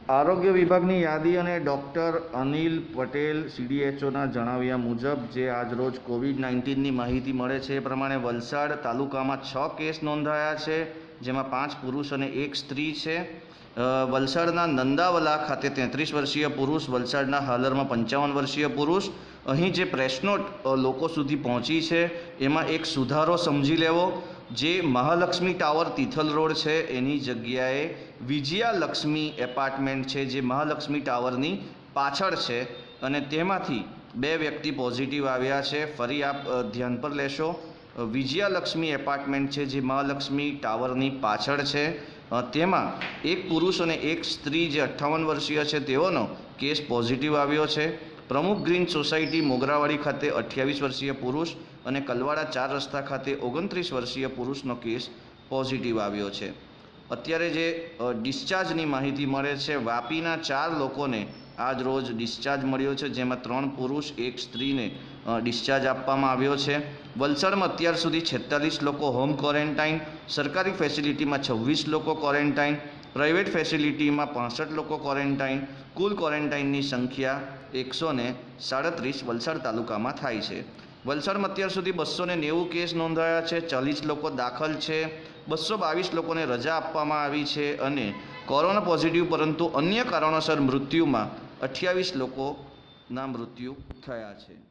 આરોગ્ય વિભાગની યાદી અને ડૉક્ટર અનિલ પટેલ સીડીએચઓના જણાવ્યા મુજબ જે આજરોજ કોવિડ-19ની માહિતી મળે છે એ પ્રમાણે વલસાડ તાલુકામાં 6 કેસ નોંધાયા છે, જેમાં 5 પુરુષ અને 1 સ્ત્રી છે। વલસાડના નંદાવલા ખાતે 33 વર્ષીય પુરુષ, વલસાડના હાલરમાં 55 વર્ષીય પુરુષ। અહીં જે પ્રેસનોટ લોકો સુધી પહોંચી છે એમાં એક સુધારો સમજી લેવો। જે મહાલક્ષ્મી ટાવર તિથલ રોડ છે એની જગ્યાએ વિજયાલક્ષ્મી એપાર્ટમેન્ટ છે જે મહાલક્ષ્મી ટાવરની પાછળ છે અને તેમાંથી 2 વ્યક્તિ પોઝિટિવ આવ્યા છે। ફરી આપ ધ્યાન પર લેશો, વિજયાલક્ષ્મી એપાર્ટમેન્ટ છે જે મહાલક્ષ્મી ટાવરની પાછળ છે, તેમાં 1 પુરુષ અને 1 સ્ત્રી જે 58 વર્ષીય છે તેઓનો કેસ પોઝિટિવ આવ્યો છે। પ્રમુખ ગ્રીન સોસાયટી મોગરાવાડી ખાતે 28 વર્ષીય પુરુષ અને કલવાડા 4 રસ્તા ખાતે 29 વર્ષીય પુરુષનો કેસ પોઝિટિવ આવ્યો છે। અત્યારે જે ડિસ્ચાર્જની માહિતી મળે છે, વાપીના 4 લોકોને આજ રોજ ડિસ્ચાર્જ મળ્યો છે, જેમાં 3 પુરુષ 1 સ્ત્રીને ડિસ્ચાર્જ આપવામાં આવ્યો છે। વલસાડમાં અત્યાર સુધી 46 લોકો હોમ ક્વોરન્ટાઇન, સરકારી ફેસિલિટીમાં 26 લોકો ક્વોરન્ટાઇન, પ્રાઇવેટ ફેસિલિટીમાં 65 લોકો ક્વોરન્ટાઇન, કુલ ક્વોરન્ટાઇનની સંખ્યા 137 વલસાડ તાલુકામાં થાય છે। વલસાડમાં અત્યાર સુધી 290 કેસ નોંધાયા છે, 40 લોકો દાખલ છે, 222 લોકોને રજા આપવામાં આવી છે અને કોરોના પોઝિટિવ પરંતુ અન્ય કારણોસર મૃત્યુમાં 28 લોકોના મૃત્યુ થયા છે।